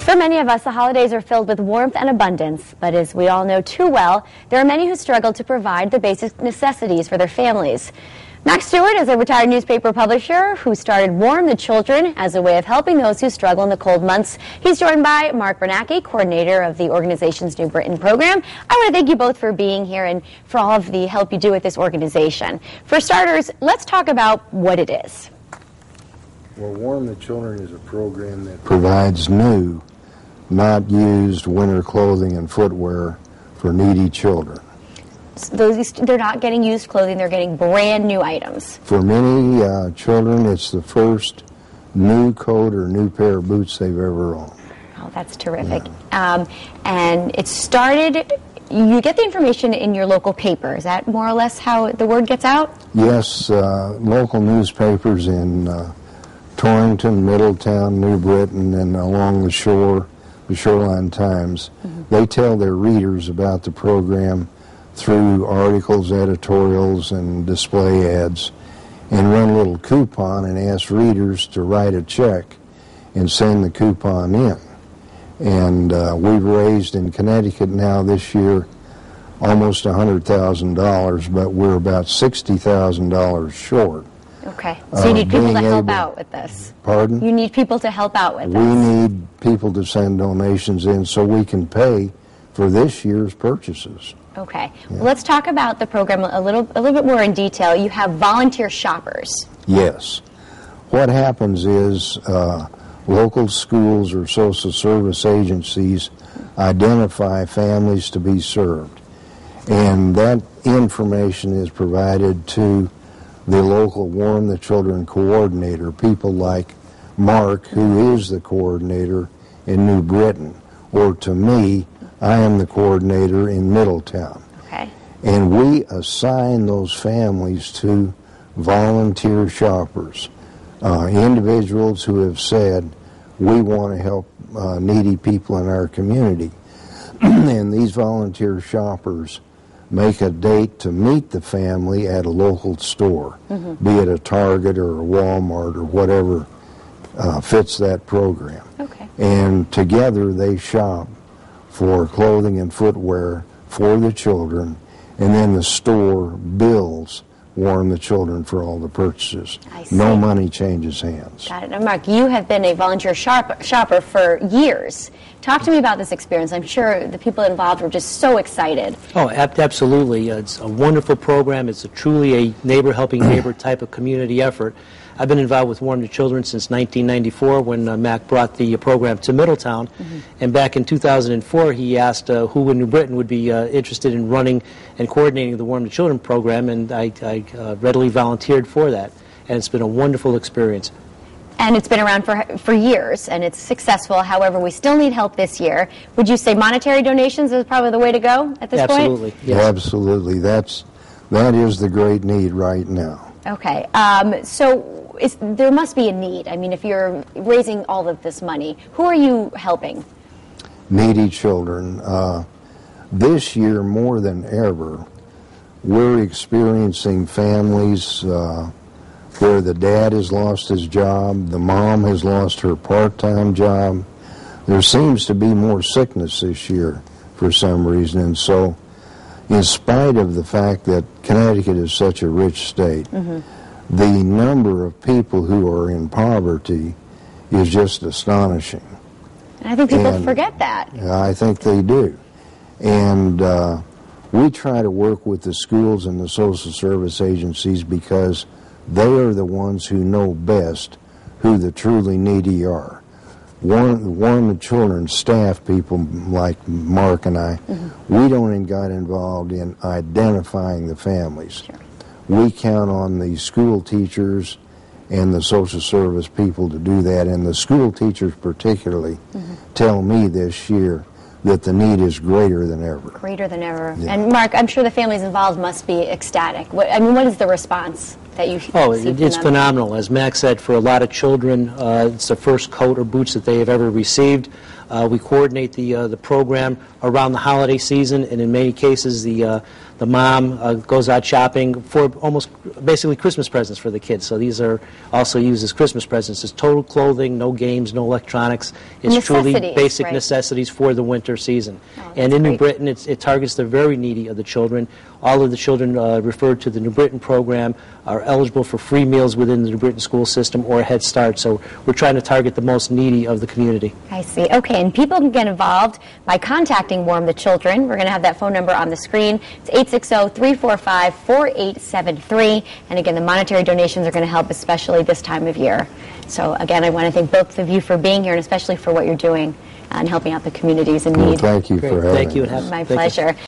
For many of us, the holidays are filled with warmth and abundance, but as we all know too well, there are many who struggle to provide the basic necessities for their families. Max Stewart is a retired newspaper publisher who started Warm the Children as a way of helping those who struggle in the cold months. He's joined by Mark Bernanke, coordinator of the organization's New Britain program. I want to thank you both for being here and for all of the help you do with this organization. For starters, let's talk about what it is. Well, Warm the Children is a program that provides new, not used winter clothing and footwear for needy children. They're not getting used clothing, they're getting brand new items. For many children, it's the first new coat or new pair of boots they've ever owned. Oh, that's terrific. Yeah. And it started, you get the information in your local paper. Is that more or less how the word gets out? Yes, local newspapers in Torrington, Middletown, New Britain, and along the shore, the Shoreline Times. They tell their readers about the program through articles, editorials, and display ads, and run a little coupon and ask readers to write a check and send the coupon in. And we've raised in Connecticut now this year almost $100,000, but we're about $60,000 short. Okay, so you need people to help out with this. Pardon? You need people to help out with this. We need people to send donations in so we can pay for this year's purchases. Okay, well, let's talk about the program a little bit more in detail. You have volunteer shoppers. Yes. What happens is local schools or social service agencies identify families to be served, and that information is provided to the local Warm the Children coordinator, people like Mark, who is the coordinator in New Britain, or to me, I am the coordinator in Middletown. Okay. And we assign those families to volunteer shoppers, individuals who have said, we want to help needy people in our community. And these volunteer shoppers make a date to meet the family at a local store, be it a Target or a Walmart or whatever fits that program. Okay. And together they shop for clothing and footwear for the children, and then the store bills Warm the Children for all the purchases. I see. No money changes hands. Got it. Now, Mark, you have been a volunteer shopper for years. Talk to me about this experience. I'm sure the people involved were just so excited. Oh, absolutely. It's a wonderful program. It's truly a neighbor helping neighbor type of community effort. I've been involved with Warm the Children since 1994 when Mac brought the program to Middletown. And back in 2004, he asked who in New Britain would be interested in running and coordinating the Warm the Children program, and I readily volunteered for that. And it's been a wonderful experience. And it's been around for years, and it's successful. However, we still need help this year. Would you say monetary donations is probably the way to go at this point? Absolutely, yes. Absolutely. That is the great need right now. Okay. So there must be a need. I mean, if you're raising all of this money, who are you helping? Needy children. This year, more than ever, we're experiencing families where the dad has lost his job, the mom has lost her part-time job. There seems to be more sickness this year for some reason, and so in spite of the fact that Connecticut is such a rich state, the number of people who are in poverty is just astonishing. And I think people forget that. I think they do. And we try to work with the schools and the social service agencies because they are the ones who know best who the truly needy are. Warm the Children staff people like Mark and I, we don't get involved in identifying the families. Sure. We count on the school teachers and the social service people to do that, and the school teachers particularly tell me this year that the need is greater than ever. Greater than ever. Yeah. And Mark, I'm sure the families involved must be ecstatic. What is the response that you see from it's them? phenomenal. As Max said, for a lot of children, it's the first coat or boots that they have ever received. We coordinate the program around the holiday season, and in many cases, the The mom goes out shopping for almost basically Christmas presents for the kids. So these are also used as Christmas presents. It's total clothing, no games, no electronics. It's truly basic right. necessities for the winter season. Oh, and in great. New Britain, it targets the very needy of the children. All of the children referred to the New Britain program are eligible for free meals within the New Britain school system or a Head Start. So we're trying to target the most needy of the community. I see. Okay, and people can get involved by contacting Warm the Children. We're going to have that phone number on the screen. It's 860-345-4873. And again, the monetary donations are going to help, especially this time of year. So again, I want to thank both of you for being here and especially for what you're doing and helping out the communities in need. Well, thank you for having Thank you. us. My pleasure.